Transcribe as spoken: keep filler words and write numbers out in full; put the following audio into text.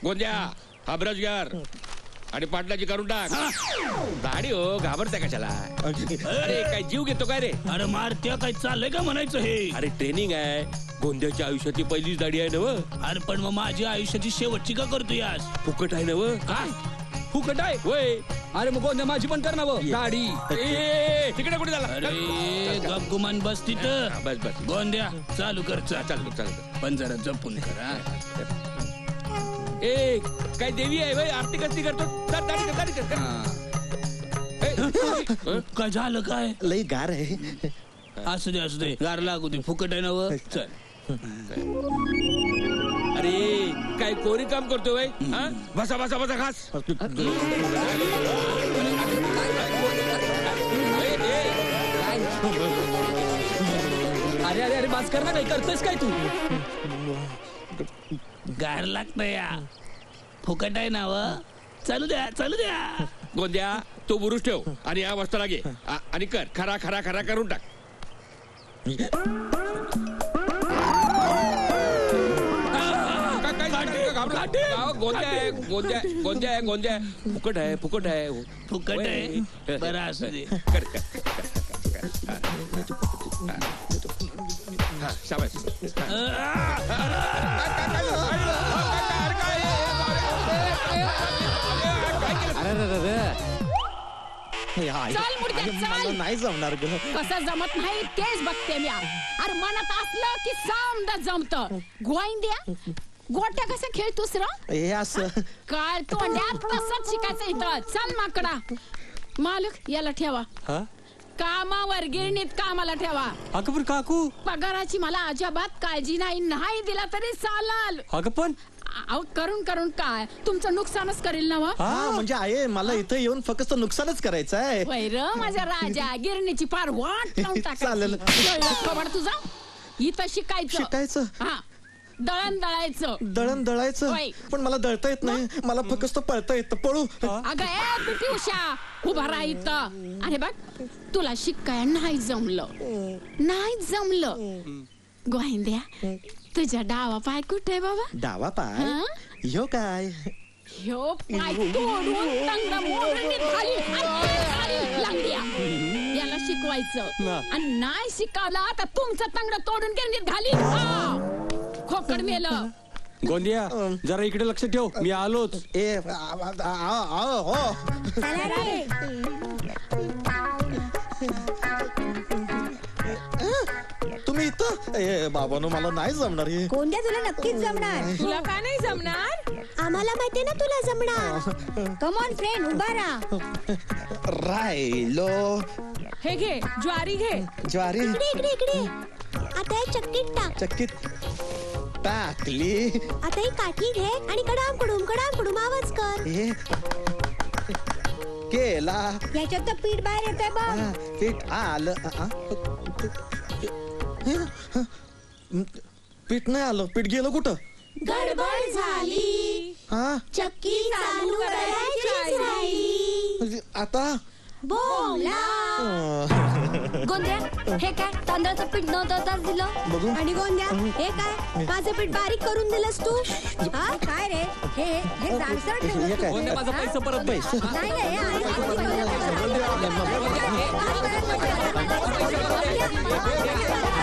गोंद्या हा ब्रश घ्यार आणि पाटलाची करून टाक. दाढी हो घाबरताय कशाला? अरे काय जीव घेतो काय रे? अरे मारत्या काय चाललंय का म्हणायचं हे? अरे ट्रेनिंग आहे. गोंद्याच्या आयुष्याची पहिलीच दाढी आहे नव. अरे पण मग माझी आयुष्याची शेवटची का करतो यास? फुकट आहे नव. काय फुकट आहे होय? अरे मग गोंद्या माझी पण कर ना वो दाढी. ए, तिकडे कुठे झाला? अरे गपगुमान बस तिथं. बस बस गोंद्या चालू कर चाल. चालतो चालतो. पण जरा जपून कर हा. ए काय देवी आहे भाई? आरती कसली करतो? चल, दाढी कर, दाढी कर. ए, काय झालं काय? लई गार आहे. असू दे असू दे गार लागू दे फुकट आहे ना व. चल. अरे काय कोरी काम करतो भाई? हा? बसा बसा बसा खास. अरे अरे अरे बास कर ना, काही करतोयस काय तू? गार लागत या फुकट आहे ना व. चालू द्या चालू द्या. गोंद्या तो बुरुश ठेव आणि या वस्त्र लागे आणि कर खरा खरा खरा करून टाक. गोंद्या आहे गोंद्या गोंद्या आहे गोंद्या फुकट आहे फुकट आहे फुकट आहे बरं असू दे. कर हा शाबास. चल मुडक्या चल. नाही जमणार ग. कसं जमत नाही तेच बघते मी. अरे मनात असलं की समजा जमत. गोंद्या गोट्या कसं खेळतोस र? हे असं काय तोंड्यात तसंच शिकायचं इथं. चल माकडा. मालक याला ठेवा. कामावर गिरणीत कामाला ठेवा. अगं पण काकू पगाराची मला अजिबात काळजी नाही. नाही दिला तरी चालाल. अगं पण अहो करून करून काय तुमचं नुकसानच करेल ना. हा म्हणजे आहे मला इथं येऊन फक्त नुकसानच करायचं आहे. वैर माझ्या राजा गिरणीची पार वाट लावून चालेल. टाकायचं. खबर तुझा इथं शिकायचं. शिकायचं हा दळण दळायचं. दळण दळायचं होय. पण मला दळता येत नाही. मला फक्त पळता येतं. पळू. अगं ए पिटी उषा उभा राहा इथं. अरे बघ तुला शिकाय नाही जमलं नाही जमलं. गोविंद्या तुझ्या डावा पाय कुठे बाबा? डावा पाय हा? ह्यो काय? ह्यो पाय तोडून तंगडा मोडून खाली खाली लांगड्या. याला शिकवायचं आणि नाही शिकवला तर तुमचं तंगड तोडून गिरणीत घाली. खोकड मेलं. गोंदिया जरा इकडे लक्ष ठेव, मी आलोच. ए हो तुम्ही इथं? ए बाबानो मला नाही जमणार हे. गोंद्या तुला नक्कीच जमणार. तुला का नाही जमणार? आम्हाला माहितीये ना तुला जमणार. कम ऑन फ्रेंड उभा राहा. राहिलो. हे घे ज्वारी घे. ज्वारी इकडे इकडे इकडे. आता हे चक्कीत टाक. चक्कीत टाकली. आता ही काठी घे आणि कडाम कुडूम कडाम कुडूम आवाज कर. हे केला. याच्यात तर पीठ बाहेर येतंय बघ. पीठ आलं. पीठ नाही आलं. पीठ गेलं कुठं? गडबड झाली. हा चक्की चालू करायची राहिली. आता बोला. गोंद्या हे काय तांदळाचं पीठ न दळताच दिलं. आणि गोंद्या हे काय माझं पीठ बारीक करून दिलंस तू. हा काय रे हे हे जाडसर ठेवलं. गोंद्या माझा पैसा परत पैसे नाही नाही आहे.